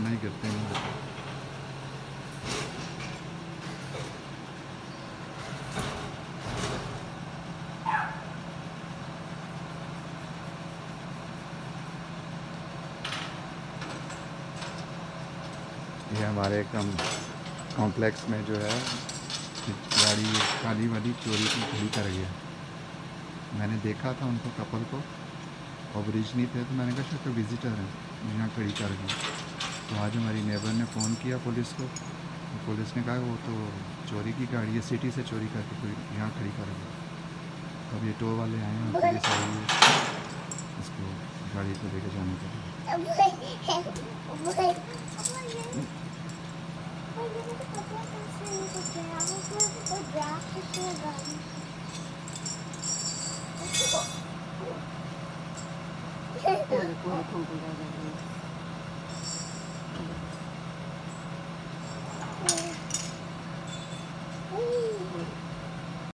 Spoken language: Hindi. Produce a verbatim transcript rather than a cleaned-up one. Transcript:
नहीं गिरते हैं। ये हमारे कम कॉम्प्लेक्स में जो है गाड़ी काली वाली चोरी की खड़ी कर गया। मैंने देखा था उनको, कपल को, और ब्रिज नहीं थे तो मैंने कहा शायद तो विजिटर हैं, यहाँ खड़ी कर गई। तो आज हमारी नेबर ने फ़ोन किया पुलिस को, तो पुलिस ने कहा वो तो चोरी की गाड़ी है, सिटी से चोरी करके कोई यहाँ खड़ी कर गई। तो अब ये टो वाले आए हैं, पुलिस आई है इसको गाड़ी को लेके जाने के लिए।